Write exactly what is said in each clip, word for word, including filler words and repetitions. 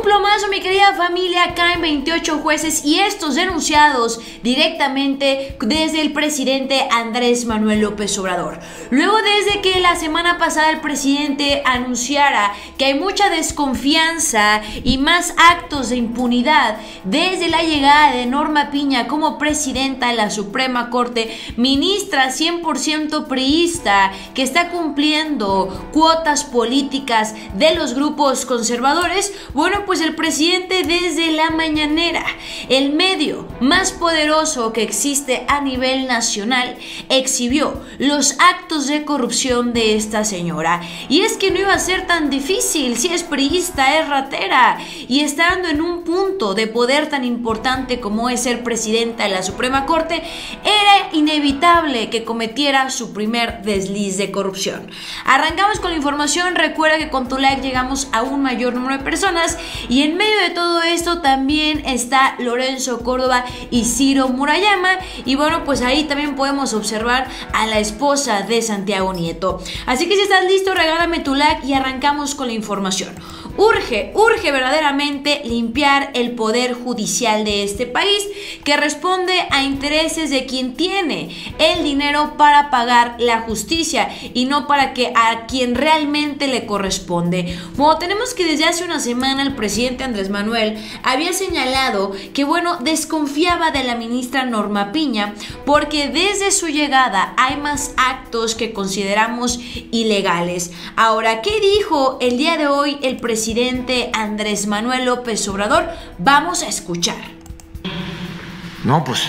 Un plomazo, mi querida familia, caen veintiocho jueces y estos denunciados directamente desde el presidente Andrés Manuel López Obrador. Luego desde que la semana pasada el presidente anunciara que hay mucha desconfianza y más actos de impunidad desde la llegada de Norma Piña como presidenta de la Suprema Corte, ministra cien por ciento priista que está cumpliendo cuotas políticas de los grupos conservadores, bueno, pues el presidente desde la mañanera, el medio más poderoso que existe a nivel nacional, exhibió los actos de corrupción de esta señora. Y es que no iba a ser tan difícil, si es priista, es ratera, y estando en un punto de poder tan importante como es ser presidenta de la Suprema Corte, era inevitable que cometiera su primer desliz de corrupción. Arrancamos con la información. Recuerda que con tu like llegamos a un mayor número de personas, y en medio de todo esto también está Lorenzo Córdoba y Ciro Murayama, y bueno, pues ahí también podemos observar a la esposa de Santiago Nieto. Así que si estás listo, regálame tu like y arrancamos con la información. Urge, urge verdaderamente limpiar el poder judicial de este país, que responde a intereses de quien tiene el dinero para pagar la justicia y no para que a quien realmente le corresponde. Bueno, tenemos que desde hace una semana el presidente Andrés Manuel había señalado que, bueno, desconfiaba de la ministra Norma Piña porque desde su llegada hay más actos que consideramos ilegales. Ahora, ¿qué dijo el día de hoy el presidente? Presidente Andrés Manuel López Obrador? Vamos a escuchar. No, pues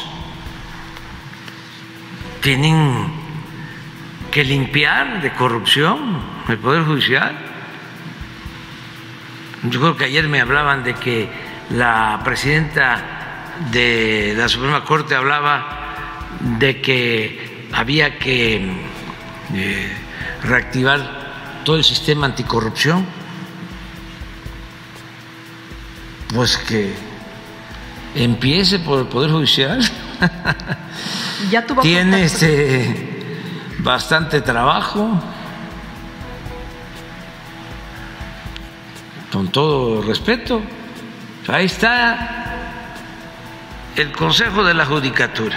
tienen que limpiar de corrupción el Poder Judicial. Yo creo que ayer me hablaban de que la presidenta de la Suprema Corte hablaba de que había que eh, reactivar todo el sistema anticorrupción. Pues que empiece por el Poder Judicial. Ya tuvo Tiene este, bastante trabajo, con todo respeto. Ahí está el Consejo de la Judicatura.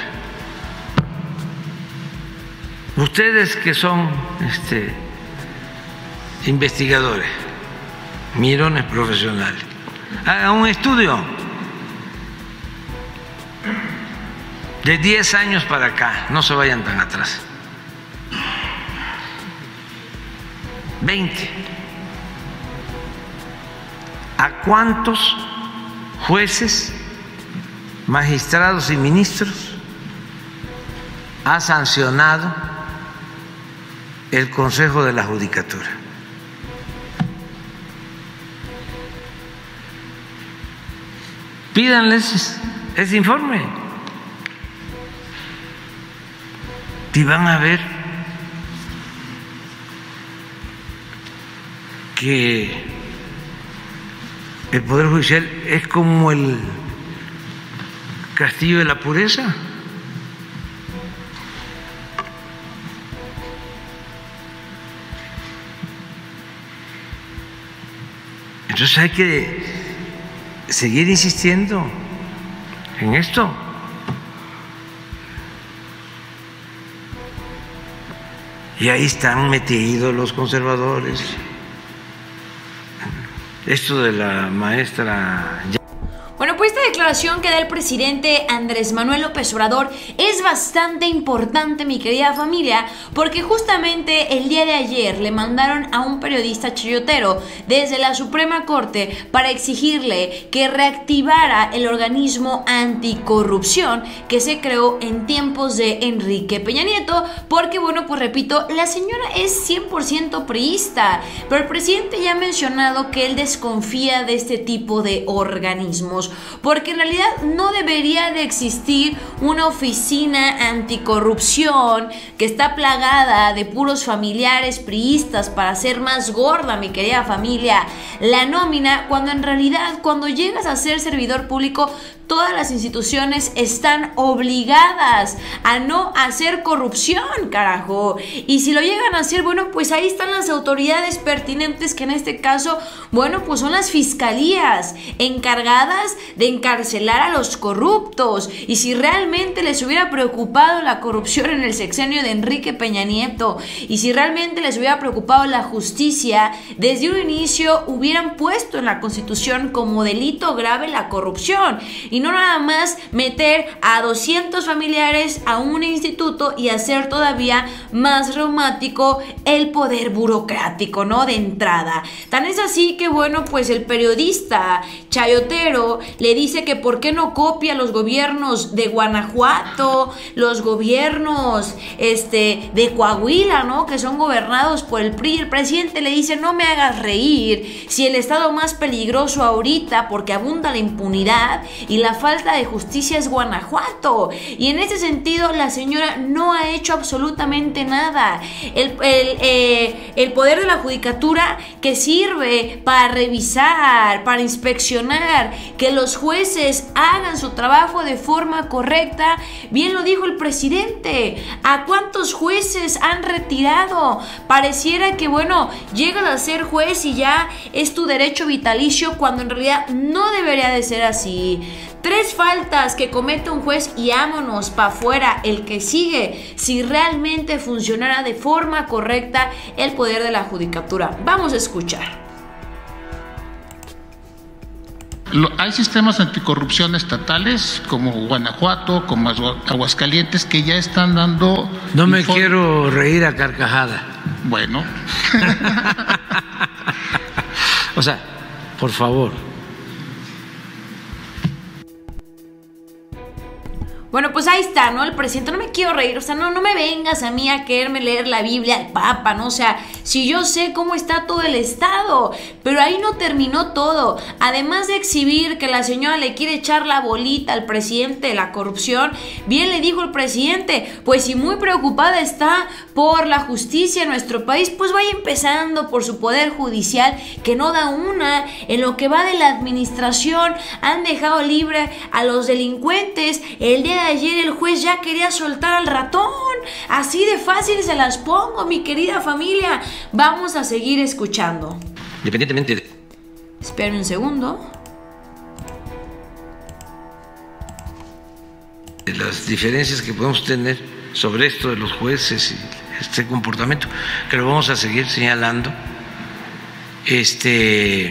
Ustedes que son este, investigadores, mirones profesionales, hagan un estudio de diez años para acá, no se vayan tan atrás, veinte. ¿A cuántos jueces, magistrados y ministros ha sancionado el Consejo de la Judicatura? Pídanles ese informe y van a ver que el Poder Judicial es como el castillo de la pureza. Entonces hay que seguir insistiendo en esto. Y ahí están metidos los conservadores. Esto de la maestra... Bueno, pues esta declaración que da el presidente Andrés Manuel López Obrador es bastante importante, mi querida familia, porque justamente el día de ayer le mandaron a un periodista chayotero desde la Suprema Corte para exigirle que reactivara el organismo anticorrupción que se creó en tiempos de Enrique Peña Nieto, porque, bueno, pues repito, la señora es cien por ciento priista, pero el presidente ya ha mencionado que él desconfía de este tipo de organismos, porque en realidad no debería de existir una oficina anticorrupción que está plagada de puros familiares priistas para hacer más gorda, mi querida familia, la nómina, cuando en realidad cuando llegas a ser servidor público todas las instituciones están obligadas a no hacer corrupción, carajo. Y si lo llegan a hacer, bueno, pues ahí están las autoridades pertinentes, que en este caso, bueno, pues son las fiscalías encargadas de encarcelar a los corruptos. Y si realmente les hubiera preocupado la corrupción en el sexenio de Enrique Peña Nieto, y si realmente les hubiera preocupado la justicia, desde un inicio hubieran puesto en la Constitución como delito grave la corrupción, y no nada más meter a doscientos familiares a un instituto y hacer todavía más reumático el poder burocrático, ¿no? De entrada. Tan es así que, bueno, pues el periodista chayotero le dice que por qué no copia los gobiernos de Guanajuato, los gobiernos este, de Coahuila, ¿no? Que son gobernados por el P R I. El presidente le dice: no me hagas reír, si el estado más peligroso ahorita, porque abunda la impunidad y la falta de justicia, es Guanajuato. Y en ese sentido la señora no ha hecho absolutamente nada. El, el, eh, el poder de la judicatura, que sirve para revisar, para inspeccionar, que los jueces hagan su trabajo de forma correcta, bien lo dijo el presidente. ¿A cuántos jueces han retirado? Pareciera que, bueno, llegas a ser juez y ya es tu derecho vitalicio, cuando en realidad no debería de ser así. Tres faltas que comete un juez y vámonos para afuera el que sigue, si realmente funcionara de forma correcta el poder de la judicatura. Vamos a escuchar. Hay sistemas anticorrupción estatales como Guanajuato, como Aguascalientes, que ya están dando... No me quiero reír a carcajada. Bueno. O sea, por favor. Bueno, pues ahí está, ¿no? El presidente, no me quiero reír, o sea, no, no me vengas a mí a quererme leer la Biblia al Papa, ¿no? O sea, si yo sé cómo está todo el Estado, pero ahí no terminó todo. Además de exhibir que la señora le quiere echar la bolita al presidente de la corrupción, bien le dijo el presidente, pues si muy preocupada está por la justicia en nuestro país, pues vaya empezando por su poder judicial, que no da una. En lo que va de la administración, han dejado libre a los delincuentes. El día de ayer el juez ya quería soltar al ratón. Así de fácil se las pongo, mi querida familia. Vamos a seguir escuchando. Independientemente de... Esperen un segundo. de las diferencias que podemos tener sobre esto de los jueces y este comportamiento, que lo vamos a seguir señalando, este,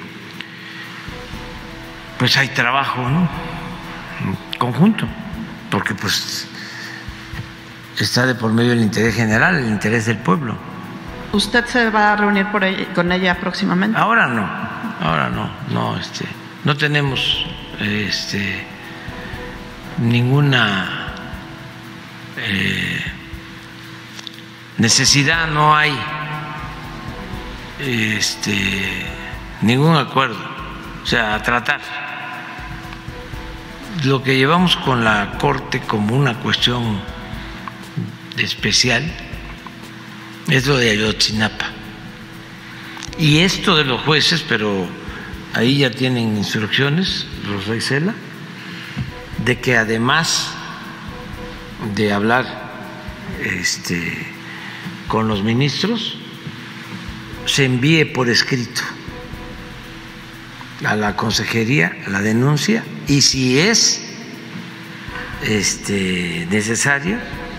pues hay trabajo, ¿no?, en conjunto, porque pues está de por medio el interés general, el interés del pueblo. ¿Usted se va a reunir por ella, con ella próximamente? Ahora no, ahora no, no, este, no tenemos este, ninguna eh, necesidad, no hay este, ningún acuerdo, o sea, a tratar. Lo que llevamos con la Corte como una cuestión especial es lo de Ayotzinapa. Y esto de los jueces, pero ahí ya tienen instrucciones los Rey Cela, de que además de hablar este, con los ministros, se envíe por escrito a la consejería la denuncia, y si es este, necesario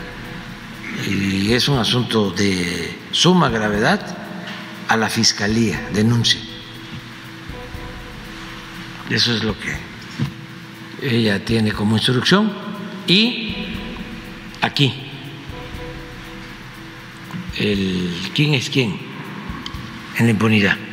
y es un asunto de suma gravedad, a la fiscalía denuncia. Eso es lo que ella tiene como instrucción. Y aquí el quién es quién en la impunidad.